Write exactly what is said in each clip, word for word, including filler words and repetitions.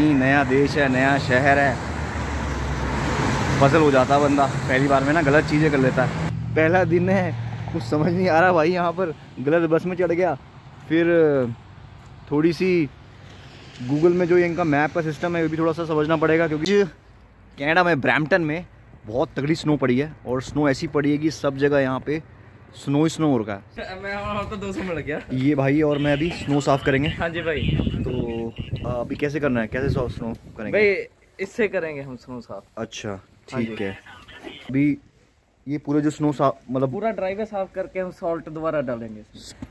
नया देश है, नया शहर है, पजल हो जाता है बंदा पहली बार में ना, गलत चीज़ें कर लेता है। पहला दिन है, कुछ समझ नहीं आ रहा भाई, यहाँ पर गलत बस में चढ़ गया। फिर थोड़ी सी गूगल में जो ये इनका मैप का सिस्टम है वो भी थोड़ा सा समझना पड़ेगा, क्योंकि कनाडा में ब्रैम्पटन में बहुत तगड़ी स्नो पड़ी है, और स्नो ऐसी पड़ी है कि सब जगह यहाँ पे स्नो ही स्नो हो रखा है। मैं तो दो सौ मिल गया ये भाई और मैं अभी स्नो साफ़ करेंगे। हाँ जी भाई। तो अभी कैसे करना है, कैसे स्नो करेंगे भाई? इससे करेंगे हम स्नो साफ। अच्छा ठीक है। अभी ये पूरे जो स्नो साफ मतलब पूरा ड्राइवर साफ करके हम सॉल्ट दोबारा डालेंगे।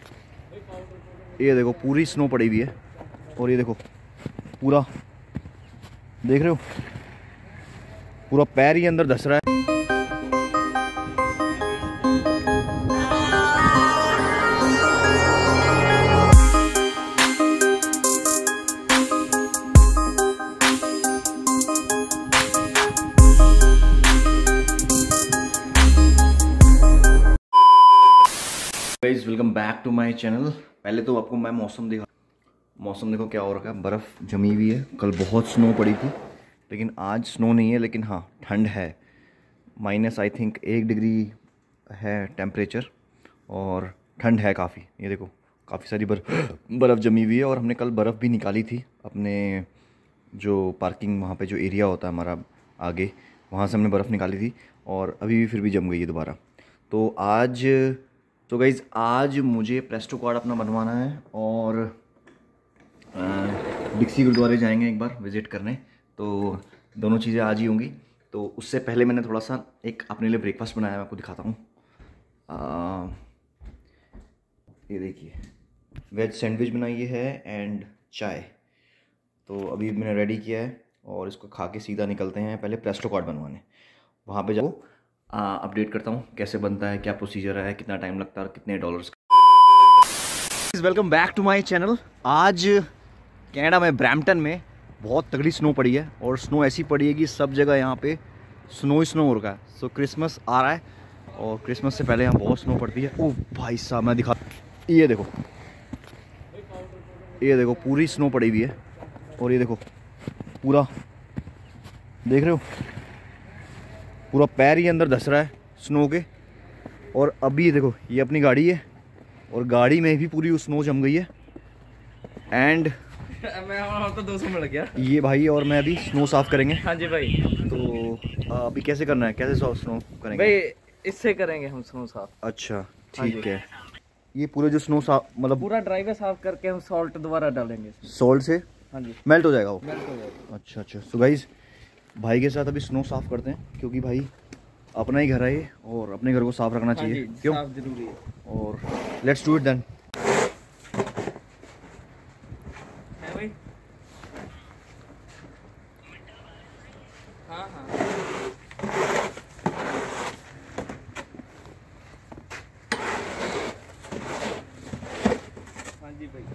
ये देखो पूरी स्नो पड़ी हुई है, और ये देखो पूरा देख रहे हो, पूरा पैर ही अंदर धस रहा है। Guys welcome back to my channel. पहले तो आपको मैं मौसम दिखा, मौसम देखो क्या हो रखा है, बर्फ़ जमी हुई है। कल बहुत स्नो पड़ी थी, लेकिन आज स्नो नहीं है, लेकिन हाँ ठंड है। माइनस आई थिंक एक डिग्री है टेम्परेचर, और ठंड है काफ़ी। ये देखो काफ़ी सारी बर्फ़ बर्फ़ जमी हुई है, और हमने कल बर्फ़ भी निकाली थी अपने जो पार्किंग वहाँ पे जो एरिया होता है हमारा आगे, वहाँ से हमने बर्फ़ निकाली थी, और अभी भी फिर भी जम गई है दोबारा। तो आज तो गाइज़ आज मुझे प्रेस्टो कार्ड अपना बनवाना है, और डिक्सी गुरुद्वारे जाएंगे एक बार विज़िट करने, तो दोनों चीज़ें आज ही होंगी। तो उससे पहले मैंने थोड़ा सा एक अपने लिए ब्रेकफास्ट बनाया है, मैं आपको दिखाता हूँ। ये देखिए वेज सैंडविच बनाई है एंड चाय। तो अभी मैंने रेडी किया है, और इसको खा के सीधा निकलते हैं पहले प्रेस्टो कार्ड बनवाने। वहाँ पे जाओ अपडेट करता हूँ कैसे बनता है, क्या प्रोसीजर है, कितना टाइम लगता है और कितने डॉलर्स का। Welcome back to my channel. आज कनाडा में ब्रैम्पटन में बहुत तगड़ी स्नो पड़ी है, और स्नो ऐसी पड़ी है कि सब जगह यहाँ पे स्नो ही स्नो हो रखा है। सो क्रिसमस आ रहा है, और क्रिसमस से पहले यहाँ बहुत स्नो पड़ती है। ओह भाई साहब मैं दिखा, ये देखो ये देखो पूरी स्नो पड़ी हुई है, और ये देखो पूरा देख रहे हो, पूरा पैर ही अंदर धस रहा है स्नो के। और अभी देखो ये अपनी गाड़ी है, और गाड़ी में भी पूरी स्नो जम गई है। एंड मैं तो दो सौ मिल गया। ये भाई और मैं अभी स्नो साफ करेंगे। हाँ जी भाई। तो अभी कैसे करना है, कैसे स्नो करेंगे भाई? इससे करेंगे हम स्नो साफ। अच्छा ठीक है। ये पूरे जो स्नो साफ मतलब पूरा ड्राइवर साफ करके हम सॉल्ट दोबारा डालेंगे। सॉल्ट से हाँ जी मेल्ट हो जाएगा वो। मेल्ट हो जाएगा। अच्छा अच्छा। सो गाइस भाई के साथ अभी स्नो साफ करते हैं, क्योंकि भाई अपना ही घर है ये, और अपने घर को साफ रखना चाहिए। हाँ क्यों? साफ जरूरी है। और लेट्स डू इट देन। है भाई? हाँ हाँ हाँ जी भाई।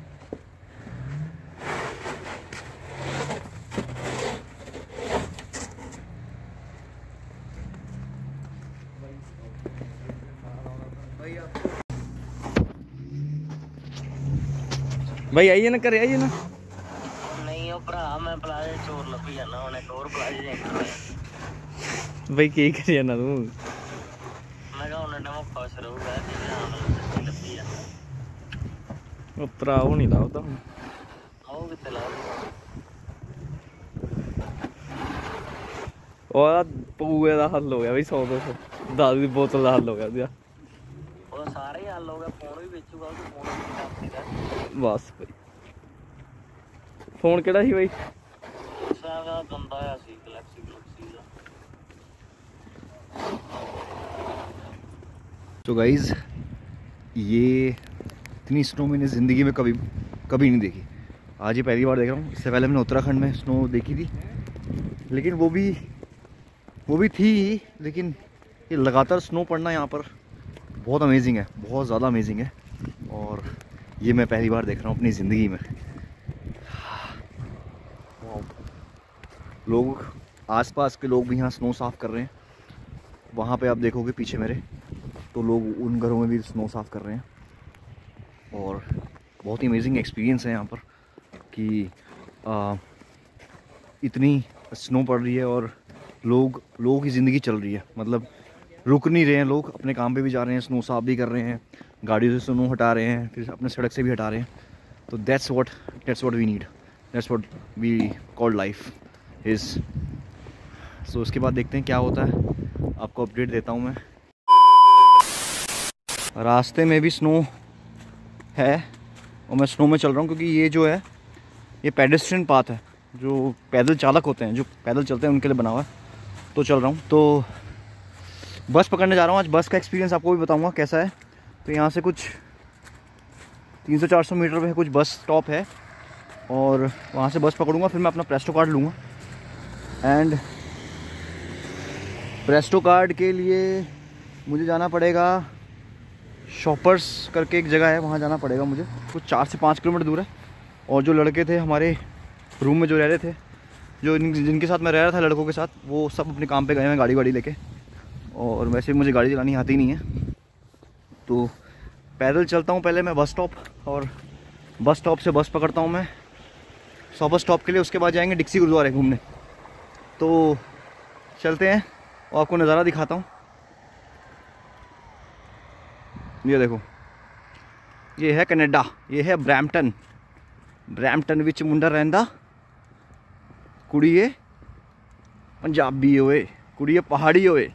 भाई आइए ना, करे आइए ना। नहीं ओ भरा मैं प्लाजे चोर लभी जाना हुन, एक और प्लाजे जाना। भाई की करी जाना तू? मैं कहा हुन ना खुश रहूगा जिन्ना लभी जाना। ओ भराओ नहीं लाओ तो आओ किते ला और पऊए दा हल हो गया भाई। सौ दो सौ दारू की बोतल दा हल हो गया दिया। ਉਹ ਸਾਰੇ ਹੱਲ ਹੋ ਗਿਆ। ਫੋਨ ਵੀ ਵੇਚੂਗਾ, ਉਹ ਫੋਨ ਵੀ ਕੰਮ ਸੀਗਾ ਬਸ ਭਾਈ। ਫੋਨ ਕਿਹੜਾ ਸੀ ਬਾਈ? ਸਾਰਾ ਗੰਦਾ ਆ ਸੀ, ਗੈਲੈਕਸੀ ਗੈਲੈਕਸੀ ਦਾ। तो गाइज ये इतनी स्नो मैंने ज़िंदगी में कभी कभी नहीं देखी। आज ये पहली बार देख रहा हूँ। इससे पहले मैंने उत्तराखंड में स्नो देखी थी, लेकिन वो भी वो भी थी, लेकिन ये लगातार स्नो पड़ना यहाँ पर बहुत अमेजिंग है, बहुत ज़्यादा अमेजिंग है। और ये मैं पहली बार देख रहा हूँ अपनी ज़िंदगी में। लोग आसपास के लोग भी यहाँ स्नो साफ़ कर रहे हैं। वहाँ पे आप देखोगे पीछे मेरे, तो लोग उन घरों में भी स्नो साफ़ कर रहे हैं। और बहुत ही अमेजिंग एक्सपीरियंस है यहाँ पर कि आ, इतनी स्नो पड़ रही है और लोग लोगों की ज़िंदगी चल रही है, मतलब रुक नहीं रहे हैं लोग, अपने काम पे भी जा रहे हैं, स्नो साफ भी कर रहे हैं, गाड़ियों से स्नो हटा रहे हैं, फिर अपने सड़क से भी हटा रहे हैं। तो that's what that's what we need, that's what we call life is. So उसके बाद देखते हैं क्या होता है, आपको अपडेट देता हूँ मैं। रास्ते में भी स्नो है और मैं स्नो में चल रहा हूँ, क्योंकि ये जो है ये पेडेस्ट्रियन पाथ है, जो पैदल चालक होते हैं, जो पैदल चलते हैं उनके लिए बना हुआ है। तो चल रहा हूँ, तो बस पकड़ने जा रहा हूँ आज। बस का एक्सपीरियंस आपको भी बताऊँगा कैसा है। तो यहाँ से कुछ तीन सौ चार सौ मीटर पे कुछ बस स्टॉप है और वहाँ से बस पकड़ूँगा, फिर मैं अपना प्रेस्टो कार्ड लूँगा। एंड प्रेस्टो कार्ड के लिए मुझे जाना पड़ेगा, शॉपर्स करके एक जगह है, वहाँ जाना पड़ेगा मुझे, कुछ चार से पाँच किलोमीटर दूर है। और जो लड़के थे हमारे रूम में जो रह रहे थे, जो जिनके साथ मैं रह रहा था लड़कों के साथ, वो सब अपने काम पे गए हैं गाड़ी वाड़ी लेके। और वैसे भी मुझे गाड़ी चलानी आती नहीं है, तो पैदल चलता हूँ पहले मैं बस स्टॉप, और बस स्टॉप से बस पकड़ता हूँ मैं शॉपर स्टॉप के लिए। उसके बाद जाएंगे डिक्सी गुरुद्वारे घूमने। तो चलते हैं और आपको नज़ारा दिखाता हूँ। ये देखो, ये है कनाडा, ये है ब्रैम्पटन। ब्रैम्पटन विच मुंडा रहिंदा कुड़िए पंजाबी होए, कुड़िए पहाड़ी होए।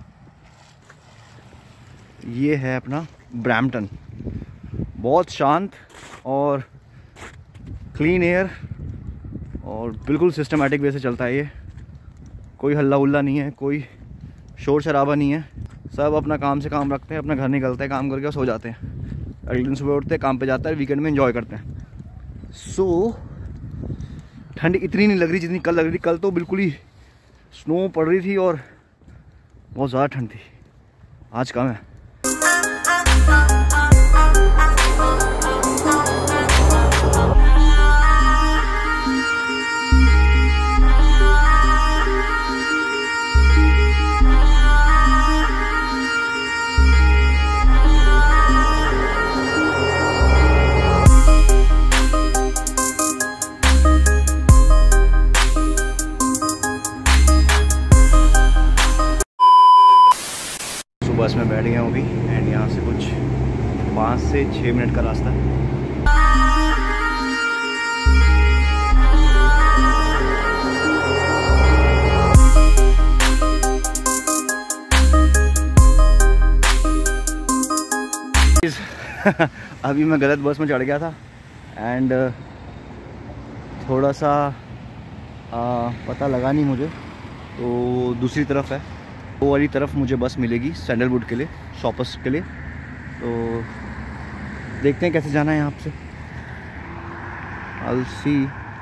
ये है अपना ब्रैम्पटन, बहुत शांत और क्लीन एयर और बिल्कुल सिस्टमेटिक वे से चलता है ये। कोई हल्ला उल्ला नहीं है, कोई शोर शराबा नहीं है, सब अपना काम से काम रखते हैं, अपना घर निकलते हैं, काम करके सो जाते हैं, अगले दिन सुबह उठते हैं, काम पे जाते हैं, वीकेंड में एंजॉय करते हैं। सो so, ठंड इतनी नहीं लग रही जितनी कल लग रही थी। कल तो बिल्कुल ही स्नो पड़ रही थी और बहुत ज़्यादा ठंड थी, आज कम है। बस में बैठ गया हूँ अभी, एंड यहाँ से कुछ पाँच से छः मिनट का रास्ता है। अभी मैं गलत बस में चढ़ गया था एंड थोड़ा सा आ, पता लगा नहीं मुझे, तो दूसरी तरफ है, वो वाली तरफ मुझे बस मिलेगी सैंडलवुड के लिए, शॉपर्स के लिए। तो देखते हैं कैसे जाना है यहाँ से। I'll see,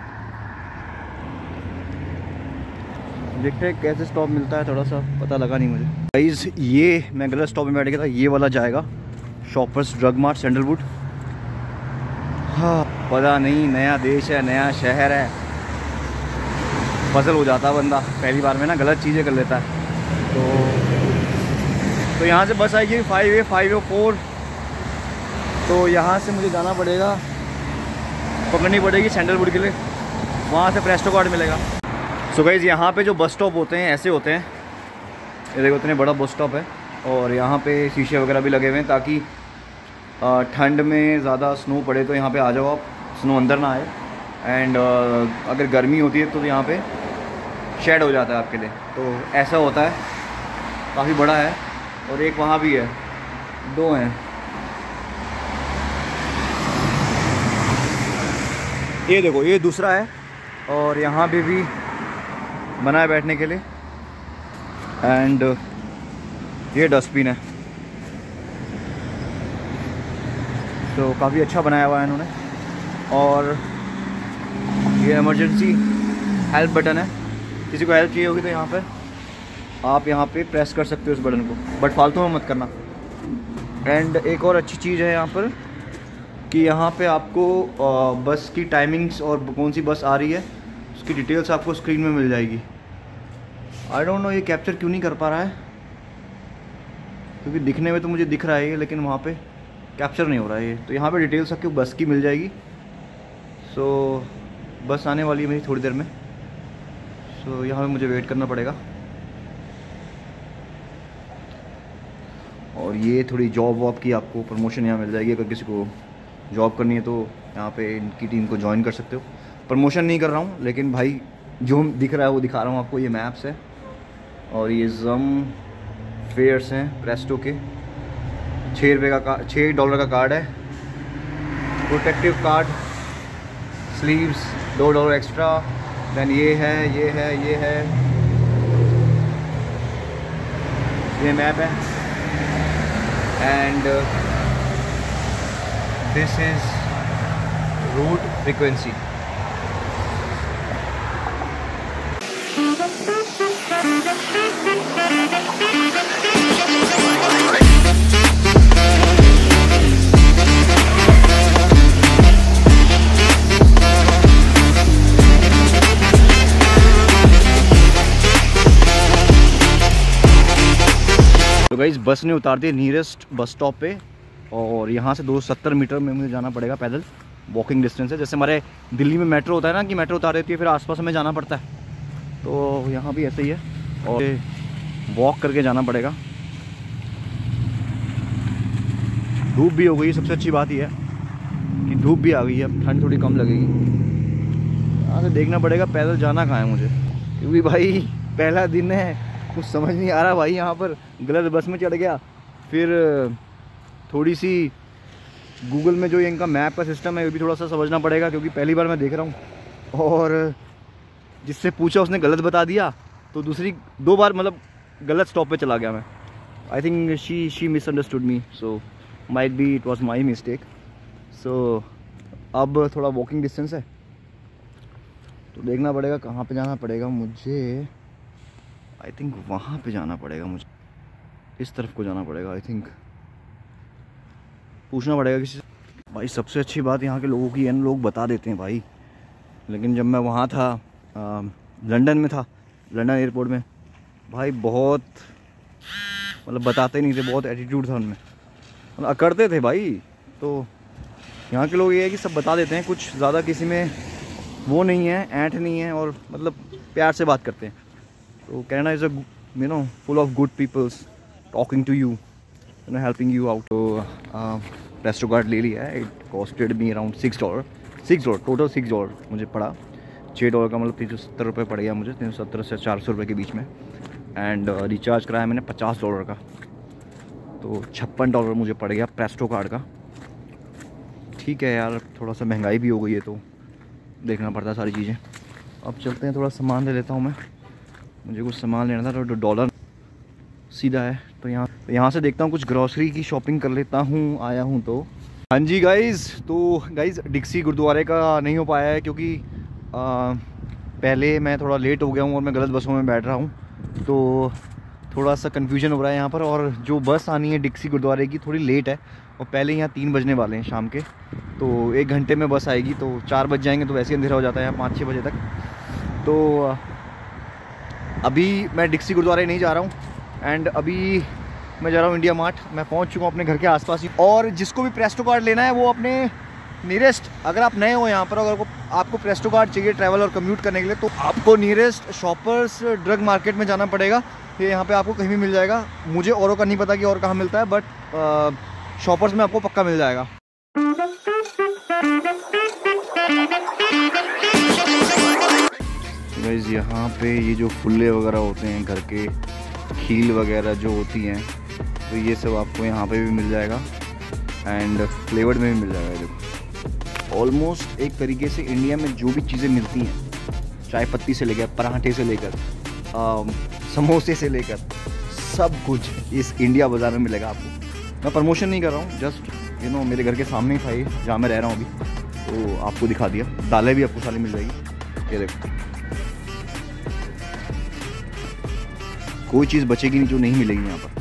देखते हैं कैसे स्टॉप मिलता है, थोड़ा सा पता लगा नहीं मुझे। गाइस ये मैं गलत स्टॉप में बैठ गया था, ये वाला जाएगा शॉपर्स ड्रग मार्ट सैंडलवुड। हाँ पता नहीं, नया देश है, नया शहर है, पजल हो जाता है बंदा पहली बार में ना, गलत चीज़ें कर लेता है। तो तो यहाँ से बस आएगी five A five O four, तो यहाँ से मुझे जाना पड़ेगा, पकड़नी पड़ेगी सैंडलवुड के लिए, वहाँ से प्रेस्टो कार्ड मिलेगा। सो गाइस यहाँ पे जो बस स्टॉप होते हैं ऐसे होते हैं, ये देखो इतने बड़ा बस स्टॉप है और यहाँ पे शीशे वगैरह भी लगे हुए हैं, ताकि ठंड में ज़्यादा स्नो पड़े तो यहाँ पे आ जाओ आप, स्नो अंदर ना आए। एंड अगर गर्मी होती है तो यहाँ पे शेड हो जाता है आपके लिए, तो ऐसा होता है, काफ़ी बड़ा है। और एक वहाँ भी है, दो हैं। ये देखो ये दूसरा है और यहाँ पे भी बना है बैठने के लिए। एंड ये डस्टबिन है, तो काफ़ी अच्छा बनाया हुआ है इन्होंने। और ये इमरजेंसी हेल्प बटन है, किसी को हेल्प चाहिए होगी तो यहाँ पे आप यहाँ पे प्रेस कर सकते हो उस बटन को, बट फालतू में मत करना। एंड एक और अच्छी चीज़ है यहाँ पर कि यहाँ पे आपको बस की टाइमिंग्स और कौन सी बस आ रही है उसकी डिटेल्स आपको स्क्रीन में मिल जाएगी। आई डोंट नो ये कैप्चर क्यों नहीं कर पा रहा है, क्योंकि दिखने में तो मुझे दिख रहा है ये, लेकिन वहाँ पे कैप्चर नहीं हो रहा है ये। तो यहाँ पे डिटेल्स आपको बस की मिल जाएगी। सो बस आने वाली है मेरी थोड़ी देर में। सो यहाँ पे मुझे वेट करना पड़ेगा। और ये थोड़ी जॉब वॉब की आपको प्रमोशन यहाँ मिल जाएगी। अगर किसी को जॉब करनी है तो यहाँ पे इनकी टीम को ज्वाइन कर सकते हो। प्रमोशन नहीं कर रहा हूँ, लेकिन भाई जो दिख रहा है वो दिखा रहा हूँ आपको। ये मैप्स है और ये जम फेयर्स हैं प्रेस्टो के। छः रुपये का का छः डॉलर का कार्ड है। प्रोटेक्टिव कार्ड, स्लीव्स दो डॉलर एक्स्ट्रा। दैन ये है ये है ये है ये मैप है। And this is route frequency. तो गाइस बस ने उतार दिया नियरेस्ट बस स्टॉप पे और यहाँ से दो सत्तर मीटर में मुझे जाना पड़ेगा पैदल। वॉकिंग डिस्टेंस है। जैसे हमारे दिल्ली में मेट्रो होता है ना कि मेट्रो उतार देती है फिर आसपास में जाना पड़ता है, तो यहाँ भी ऐसे ही है और वॉक करके जाना पड़ेगा। धूप भी हो गई, सबसे अच्छी बात यह है कि धूप भी आ गई है, अब ठंड थोड़ी कम लगेगी। यहाँ से देखना पड़ेगा पैदल जाना कहाँ है मुझे, क्योंकि भाई पहला दिन है, कुछ समझ नहीं आ रहा भाई। यहाँ पर गलत बस में चढ़ गया, फिर थोड़ी सी गूगल में जो ये इनका मैप का सिस्टम है वो भी थोड़ा सा समझना पड़ेगा, क्योंकि पहली बार मैं देख रहा हूँ। और जिससे पूछा उसने गलत बता दिया, तो दूसरी दो बार मतलब गलत स्टॉप पे चला गया मैं। I think she she misunderstood me, so might be it was my mistake. So अब थोड़ा वॉकिंग डिस्टेंस है तो देखना पड़ेगा कहाँ पे जाना पड़ेगा मुझे। आई थिंक वहाँ पे जाना पड़ेगा मुझे, इस तरफ को जाना पड़ेगा। आई थिंक पूछना पड़ेगा किसी से। भाई सबसे अच्छी बात यहाँ के लोगों की है, लोग बता देते हैं भाई। लेकिन जब मैं वहाँ था आ, लंदन में था, लंदन एयरपोर्ट में, भाई बहुत मतलब बताते नहीं थे, बहुत एटीट्यूड था उनमें, मतलब अकड़ते थे भाई। तो यहाँ के लोग ये है कि सब बता देते हैं, कुछ ज़्यादा किसी में वो नहीं है, ऐंठ नहीं है, और मतलब प्यार से बात करते हैं। तो Canada is a you know full of good peoples talking to you, you know helping you out. तो प्रेस्टो कार्ड ले लिया है। It costed me around six dollar six dollar total six dollar मुझे पड़ा। छः डॉलर का मतलब तीन सौ सत्तर रुपये पड़ गया मुझे, तीन सौ सत्तर से चार सौ रुपये के बीच में। एंड रिचार्ज कराया मैंने पचास डॉलर का, तो छप्पन डॉलर मुझे पड़ गया प्रेस्टो कार्ड का। ठीक है यार, थोड़ा सा महंगाई भी हो गई है तो देखना पड़ता है सारी चीज़ें। अब चलते हैं, थोड़ा सामान ले लेता हूँ मैं, मुझे कुछ सामान लेना था। तो डॉलर सीधा है तो यहाँ तो यहाँ से देखता हूँ कुछ ग्रॉसरी की शॉपिंग कर लेता हूँ, आया हूँ तो। हाँ जी गाइज़, तो गाइज़ डिक्सी गुरुद्वारे का नहीं हो पाया है, क्योंकि आ, पहले मैं थोड़ा लेट हो गया हूँ और मैं गलत बसों में बैठ रहा हूँ, तो थोड़ा सा कन्फ्यूजन हो रहा है यहाँ पर। और जो बस आनी है डिक्सी गुरुद्वारे की थोड़ी लेट है, और पहले यहाँ तीन बजने वाले हैं शाम के, तो एक घंटे में बस आएगी, तो चार बज जाएंगे तो वैसे ही अंधेरा हो जाता है यहाँ पाँच छः बजे तक। तो अभी मैं डिक्सी गुरुद्वारे नहीं जा रहा हूँ, एंड अभी मैं जा रहा हूँ इंडिया मार्ट। मैं पहुँच चुका हूँ अपने घर के आसपास ही। और जिसको भी प्रेस्टो कार्ड लेना है वो अपने नियरेस्ट, अगर आप नए हो यहाँ पर, अगर आपको प्रेस्टो कार्ड चाहिए ट्रैवल और कम्यूट करने के लिए, तो आपको नियरेस्ट शॉपर्स ड्रग मार्केट में जाना पड़ेगा। ये यहाँ पे आपको कहीं भी मिल जाएगा, मुझे औरों का नहीं पता कि और कहाँ मिलता है, बट शॉपर्स में आपको पक्का मिल जाएगा। गाइस यहाँ पे ये जो फुल्ले वगैरह होते हैं घर के, खील वगैरह जो होती हैं, तो ये सब आपको यहाँ पे भी मिल जाएगा, एंड फ्लेवर्ड में भी मिल जाएगा। देखो ऑलमोस्ट एक तरीके से इंडिया में जो भी चीज़ें मिलती हैं, चाय पत्ती से लेकर पराठे से लेकर समोसे से लेकर सब कुछ इस इंडिया बाज़ार में मिलेगा आपको। मैं प्रमोशन नहीं कर रहा हूँ, जस्ट यू नो मेरे घर के सामने ही था ये, जहाँ मैं रह रहा हूँ अभी, तो आपको दिखा दिया। दालें भी आपको सारी मिल जाएगी, ये देखो कोई चीज़ बचेगी नहीं जो नहीं मिलेगी यहाँ पर।